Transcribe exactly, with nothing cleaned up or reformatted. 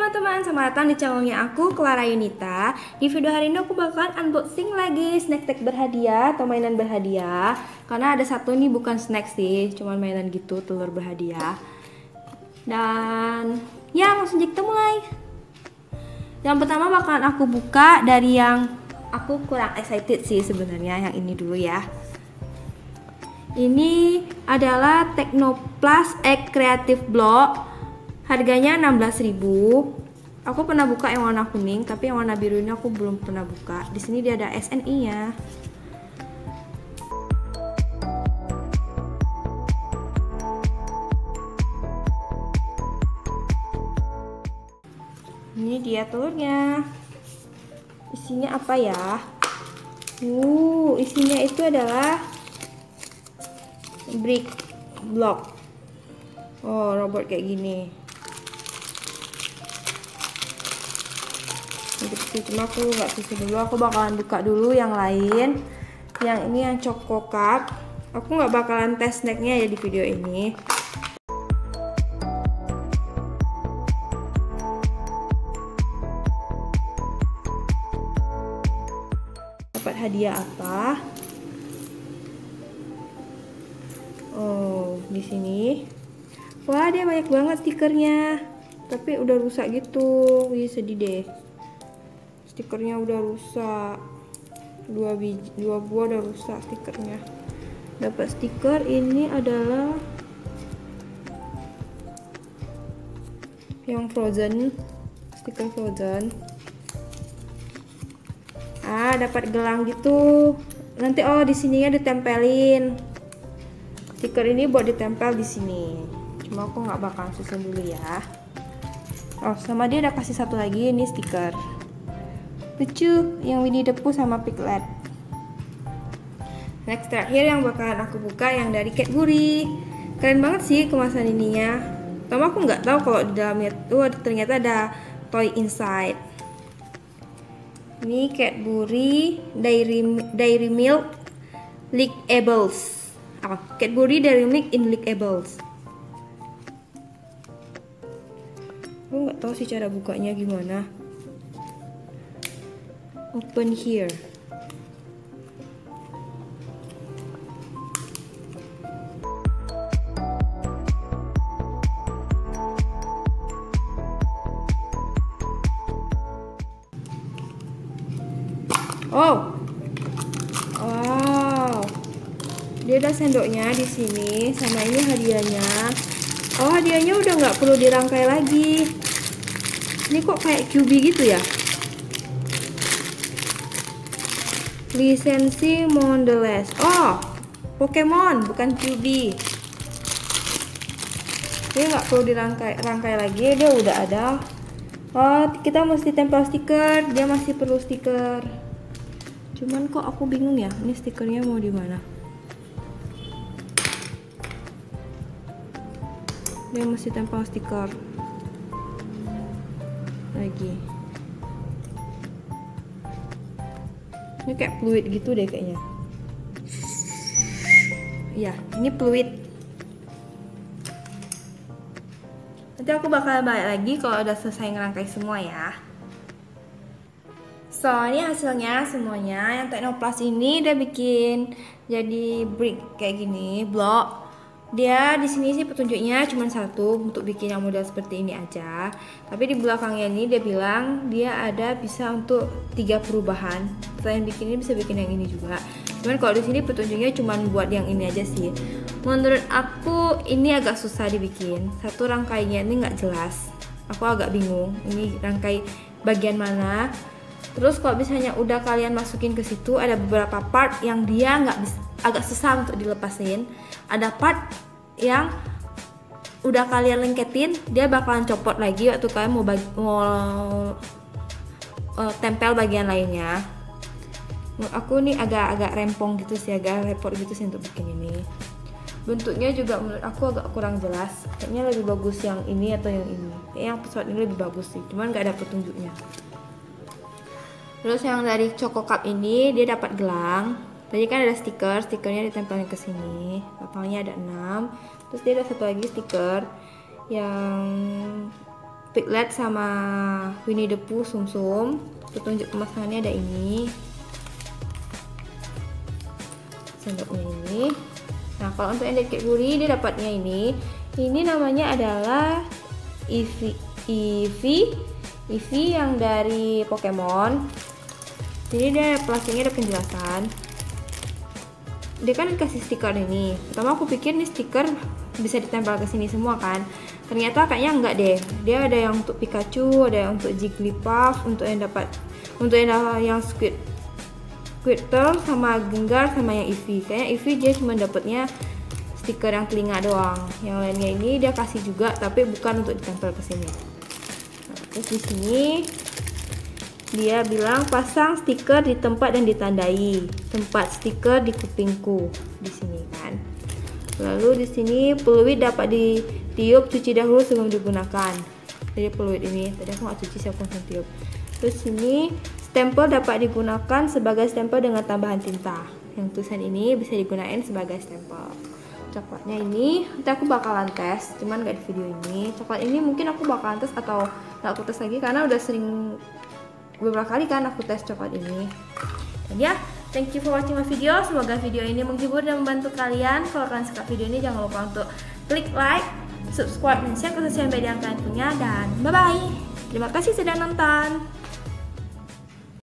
teman-teman, selamat datang di channelnya aku, Clara Yunita. Di video hari ini aku bakalan unboxing lagi snack tag berhadiah atau mainan berhadiah. Karena ada satu nih bukan snack sih, cuman mainan gitu, telur berhadiah. Dan ya langsung kita mulai. Yang pertama bakalan aku buka dari yang aku kurang excited sih sebenarnya, yang ini dulu ya. Ini adalah Technoplus Egg Creative Block. Harganya enam belas ribu. Aku pernah buka yang warna kuning, tapi yang warna biru ini aku belum pernah buka. Di sini dia ada S N I-nya. Ini dia telurnya. Isinya apa ya? Uh, isinya itu adalah brick block. Oh, robot kayak gini. Cuma aku nggak susu dulu, aku bakalan buka dulu yang lain. Yang ini yang Choco Cup. Aku nggak bakalan tes snacknya ya di video ini. Dapat hadiah apa? Oh, di sini. Wah, dia banyak banget stikernya. Tapi udah rusak gitu. Wih, sedih deh. Stikernya udah rusak. Dua biji, dua buah udah rusak stikernya. Dapat stiker ini adalah yang Frozen. Stiker Frozen. Ah, dapat gelang gitu. Nanti oh di sininya ditempelin. Stiker ini buat ditempel di sini. Cuma aku nggak bakalan susun dulu ya. Oh, sama dia udah kasih satu lagi, ini stiker lucu yang Winnie the Pooh sama Piglet. Next, terakhir yang bakalan aku buka yang dari Cadbury. Keren banget sih kemasan ininya. Pertama aku nggak tahu kalau di dalamnya tuh ternyata ada toy inside. Ini Cadbury Dairy Dairy Milk Lickables. Oh, Cadbury Dairy Milk in Lickables. Aku nggak tahu sih cara bukanya gimana. Open here. Oh, wow, dia ada sendoknya di sini, sama ini hadiahnya. Oh, hadiahnya udah nggak perlu dirangkai lagi. Ini kok kayak Q B gitu ya? Lisensi Mondelez. Oh, Pokemon bukan Q B. Dia nggak perlu dirangkai rangkai lagi, dia udah ada. Oh, kita mesti tempel stiker. Dia masih perlu stiker. Cuman kok aku bingung ya, ini stikernya mau di mana? Dia mesti tempel stiker lagi. Ini kayak fluid gitu deh kayaknya. Ya, ini fluid. Nanti aku bakal balik lagi kalau udah selesai ngerangkai semua ya. So, ini hasilnya semuanya. Yang Technoplus ini dia bikin jadi brick kayak gini, blok. Dia di sini sih petunjuknya cuma satu untuk bikin yang model seperti ini aja. Tapi di belakangnya ini dia bilang dia ada bisa untuk tiga perubahan. Selain bikin ini bisa bikin yang ini juga. Cuman kalau di sini petunjuknya cuma buat yang ini aja sih. Menurut aku ini agak susah dibikin. Satu rangkainya ini nggak jelas. Aku agak bingung. Ini rangkai bagian mana? Terus kalau misalnya udah kalian masukin ke situ, ada beberapa part yang dia nggak bisa, agak susah untuk dilepasin. Ada part yang udah kalian lengketin, dia bakalan copot lagi waktu kalian mau, bagi, mau uh, tempel bagian lainnya. Menurut aku nih agak-agak rempong gitu sih, agak repot gitu sih untuk bikin ini. Bentuknya juga menurut aku agak kurang jelas. Kayaknya lebih bagus yang ini atau yang ini. Kayaknya yang pesawat ini lebih bagus sih, cuman nggak ada petunjuknya. Terus yang dari Choco Cup ini dia dapat gelang. Tadi kan ada stiker, stikernya ditempelin ke sini. Lapangnya ada enam. Terus dia ada satu lagi stiker yang Piglet sama Winnie the Pooh sumsum. Petunjuk pemasangannya ada ini, sendoknya ini. Nah kalau untuk yang Kek Guri dia dapatnya ini, ini namanya adalah Eevee, Eevee, Eevee yang dari Pokemon. Jadi dia plastiknya ada penjelasan. Dia kan dikasih stiker ini. Pertama aku pikir nih stiker bisa ditempel ke sini semua kan. Ternyata kayaknya enggak deh. Dia ada yang untuk Pikachu, ada yang untuk Jigglypuff, untuk yang dapat untuk yang yang Squid Squirtle sama Gengar sama yang Eevee. Kayaknya Eevee dia cuma dapatnya stiker yang telinga doang. Yang lainnya ini dia kasih juga tapi bukan untuk ditempel ke sini. Nah, terus di sini dia bilang pasang stiker di tempat yang ditandai. Tempat stiker di kupingku di sini kan. Lalu di sini peluit dapat ditiup, cuci dahulu sebelum digunakan. Jadi peluit ini tadi aku nggak cuci, saya langsung tiup. Terus sini stempel dapat digunakan sebagai stempel dengan tambahan tinta. Yang tulisan ini bisa digunakan sebagai stempel. Coklatnya ini nanti aku bakalan tes, cuman nggak di video ini. Coklat ini mungkin aku bakalan tes atau nggak aku tes lagi karena udah sering beberapa kali kan aku tes coklat ini. Dan ya, thank you for watching my video. Semoga video ini menghibur dan membantu kalian. Kalau kalian suka video ini jangan lupa untuk klik like, subscribe, dan share ke sosial media yang kalian punya. Dan bye bye. Terima kasih sudah nonton.